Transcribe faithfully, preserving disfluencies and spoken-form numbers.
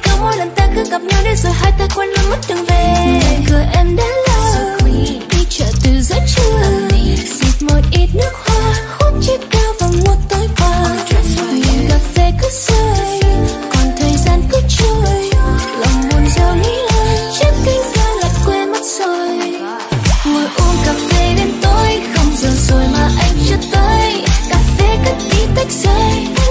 cứ mỗi lần ta cứ gặp nhau đến rồi hai ta quên luôn mất đường về. Cửa em đã lâu đi chợ từ giữa trưa, xịt một ít nước hoa hút chiếc cao vào một tối qua. Nhìn cà phê cứ rơi, còn thời gian cứ trôi, lòng buồn rầu nghĩ lời chiếc kinh ga lại quên mất rồi. Ngồi uống cà phê đến tối, không giờ rồi mà anh chưa tới. Cà phê cất tí tách rơi.